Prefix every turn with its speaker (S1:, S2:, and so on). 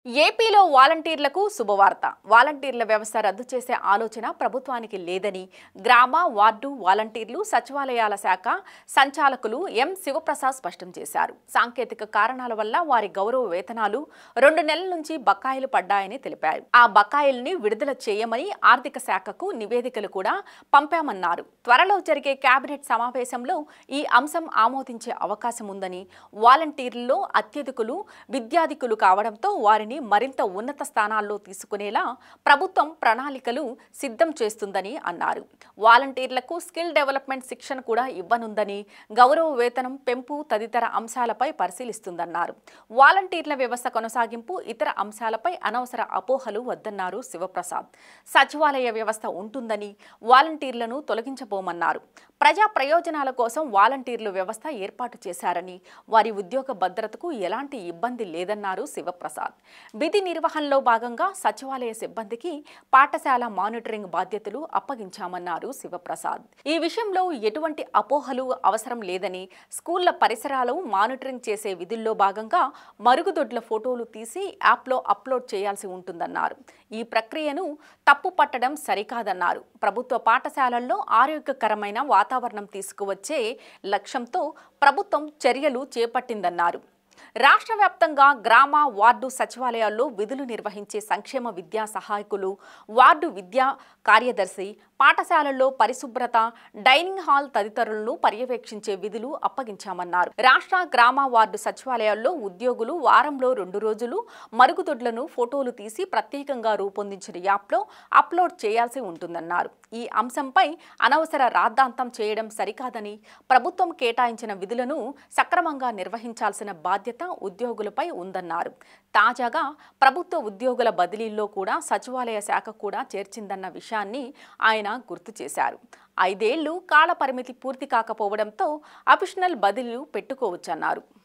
S1: ఏపీలో వాలంటీర్లకు శుభవార్త. వాలంటీర్ల వ్యవస్థ రద్దు చేసే ఆలోచన ప్రభుత్వానికి లేదని గ్రామ, వార్డు వాలంటీర్లు సచివాలయాల శాఖ సంచాలకులు ఎం శివప్రసాద్ స్పష్టం చేశారు. సాంకేతిక కారణాల వల్ల వారి గౌరవ వేతనాలు 2 నెలల నుంచి బకాయిలు పడ్డాయని తెలిపారు. ఆ బకాయిల్ని విడుదల చేయమని ఆర్థిక శాఖకు నివేదికలు కూడా పంపామన్నారు. త్వరలో జరిగే కేబినెట్ సమావేశంలో ఈ అంశం ఆమోదించే అవకాశం ఉందని, వాలంటీర్లలో అత్యధికులు విద్యాధికులు కావడంతో వారిని మరింత ఉన్నత స్థానాల్లో తీసుకునేలా ప్రభుత్వం ప్రణాళికలు సిద్ధం చేస్తుందని అన్నారు. వాలంటీర్లకు స్కిల్ డెవలప్మెంట్ శిక్షణ కూడా ఇవ్వనుందని, గౌరవ వేతనం పెంపు తదితర అంశాలపై పరిశీలిస్తుందన్నారు. వాలంటీర్ల వ్యవస్థ కొనసాగింపు, ఇతర అంశాలపై అనవసర అపోహలు వద్దన్నారు శివప్రసాద్. సచివాలయ వ్యవస్థ ఉంటుందని, వాలంటీర్లను తొలగించబోమన్నారు. ప్రజా ప్రయోజనాల కోసం వాలంటీర్లు వ్యవస్థ ఏర్పాటు చేశారని, వారి ఉద్యోగ భద్రతకు ఎలాంటి ఇబ్బంది లేదన్నారు శివప్రసాద్. విధి నిర్వహణలో భాగంగా సచివాలయ సిబ్బందికి పాఠశాల మానిటరింగ్ బాధ్యతలు అప్పగించామన్నారు శివప్రసాద్. ఈ విషయంలో ఎటువంటి అపోహలు అవసరం లేదని, స్కూళ్ల పరిసరాలు మానిటరింగ్ చేసే విధుల్లో భాగంగా మరుగుదొడ్ల ఫోటోలు తీసి యాప్లో అప్లోడ్ చేయాల్సి ఉంటుందన్నారు. ఈ ప్రక్రియను తప్పు పట్టడం సరికాదన్నారు. ప్రభుత్వ పాఠశాలల్లో ఆరోగ్యకరమైన వాతావరణం తీసుకువచ్చే లక్ష్యంతో ప్రభుత్వం చర్యలు చేపట్టిందన్నారు. రాష్ట్ర వ్యాప్తంగా గ్రామ, వార్డు సచివాలయాల్లో విధులు నిర్వహించే సంక్షేమ విద్యా సహాయకులు, వార్డు విద్యా కార్యదర్శి, పాఠశాలల్లో పరిశుభ్రత, డైనింగ్ హాల్ తదితరులను పర్యవేక్షించే విధులు అప్పగించామన్నారు. రాష్ట్ర గ్రామ, వార్డు సచివాలయాల్లో ఉద్యోగులు వారంలో 2 రోజులు మరుగుదొడ్లను ఫోటోలు తీసి ప్రత్యేకంగా రూపొందించిన యాప్లో అప్లోడ్ చేయాల్సి ఉంటుందన్నారు. ఈ అంశంపై అనవసర రాద్ధాంతం చేయడం సరికాదని, ప్రభుత్వం కేటాయించిన విధులను సక్రమంగా నిర్వహించాల్సిన బాధ్యత ఉద్యోగులపై ఉందన్నారు. తాజాగా ప్రభుత్వ ఉద్యోగుల బదిలీల్లో కూడా సచివాలయ శాఖ కూడా చేర్చిందన్న విషయాన్ని ఆయన గుర్తు చేశారు. 5 ఏళ్లు కాల పరిమితి పూర్తి కాకపోవడంతో అఫిషనల్ బదిలీలు పెట్టుకోవచ్చన్నారు.